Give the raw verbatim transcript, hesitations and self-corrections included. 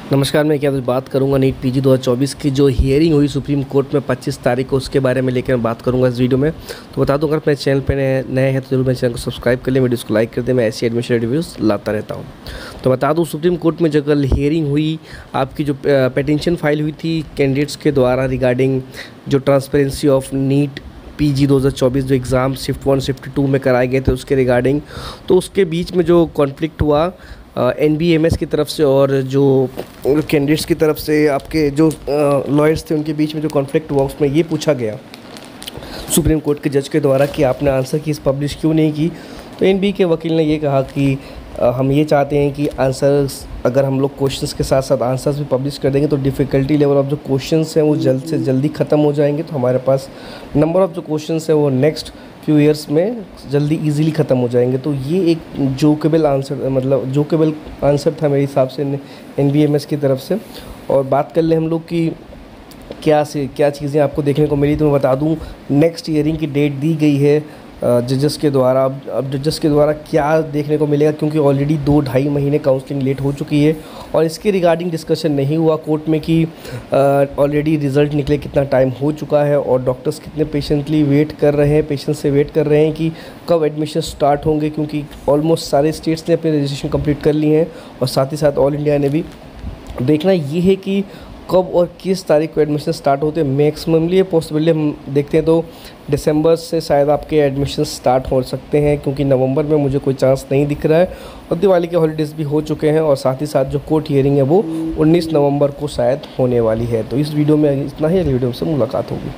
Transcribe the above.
नमस्कार। मैं क्या बात करूंगा नीट पीजी दो हज़ार चौबीस की जो हियरिंग हुई सुप्रीम कोर्ट में पच्चीस तारीख को, उसके बारे में लेकर मैं बात करूंगा इस वीडियो में। तो बता दूं, अगर मेरे चैनल पे नए नए हैं तो जरूर मेरे चैनल को सब्सक्राइब कर लें, वीडियोस को लाइक कर दें। मैं ऐसी एडमिशन रिव्यूज़ लाता रहता हूं। तो बता दूं, सुप्रीम कोर्ट में जो कल हियरिंग हुई, आपकी जो पिटीशन फाइल हुई थी कैंडिडेट्स के द्वारा रिगार्डिंग जो ट्रांसपेरेंसी ऑफ नीट पीजी दो हज़ार चौबीस जो exam shift one shift two में कराए गए थे उसके रिगार्डिंग, तो उसके बीच में जो कॉन्फ्लिक्ट हुआ एन बी एम एस की तरफ से और जो कैंडिडेट्स की तरफ से आपके जो लॉयर्स थे उनके बीच में जो कॉन्फ्लिक्ट हुआ, उसमें ये पूछा गया सुप्रीम कोर्ट के जज के द्वारा कि आपने आंसर कीज़ पब्लिश क्यों नहीं की। तो एन बी के वकील ने ये कहा कि आ, हम ये चाहते हैं कि आंसर्स, अगर हम लोग क्वेश्चंस के साथ साथ आंसर्स भी पब्लिश कर देंगे तो डिफ़िकल्टी लेवल ऑफ जो क्वेश्चंस हैं वो जल्द से जल्दी ख़त्म हो जाएंगे। तो हमारे पास नंबर ऑफ़ जो क्वेश्चंस है वो नेक्स्ट फ्यू ईयर्स में जल्दी इजीली ख़त्म हो जाएंगे। तो ये एक जोकेबल आंसर, मतलब जोकेबल आंसर था मेरे हिसाब से एन बी एम एस की तरफ से। और बात कर ले हम लोग कि क्या से क्या चीज़ें आपको देखने को मिली, तो मैं बता दूं नेक्स्ट हियरिंग की डेट दी गई है जजेस के द्वारा। अब अब जजेस के द्वारा क्या देखने को मिलेगा, क्योंकि ऑलरेडी दो ढाई महीने काउंसलिंग लेट हो चुकी है और इसके रिगार्डिंग डिस्कशन नहीं हुआ कोर्ट में कि ऑलरेडी रिज़ल्ट निकले कितना टाइम हो चुका है और डॉक्टर्स कितने पेशेंटली वेट कर रहे हैं पेशेंट से वेट कर रहे हैं कि कब एडमिशन स्टार्ट होंगे, क्योंकि ऑलमोस्ट सारे स्टेट्स ने अपने रजिस्ट्रेशन कंप्लीट कर ली हैं और साथ ही साथ ऑल इंडिया ने भी। देखना ये है कि कब और किस तारीख को एडमिशन स्टार्ट होते हैं। मैक्सिममली ये पॉसिबिलिटी हम देखते हैं तो दिसंबर से शायद आपके एडमिशन स्टार्ट हो सकते हैं, क्योंकि नवंबर में मुझे कोई चांस नहीं दिख रहा है और दिवाली के हॉलीडेज़ भी हो चुके हैं और साथ ही साथ जो कोर्ट हियरिंग है वो उन्नीस नवंबर को शायद होने वाली है। तो इस वीडियो में इतना ही, अगली वीडियो से मुलाकात होगी।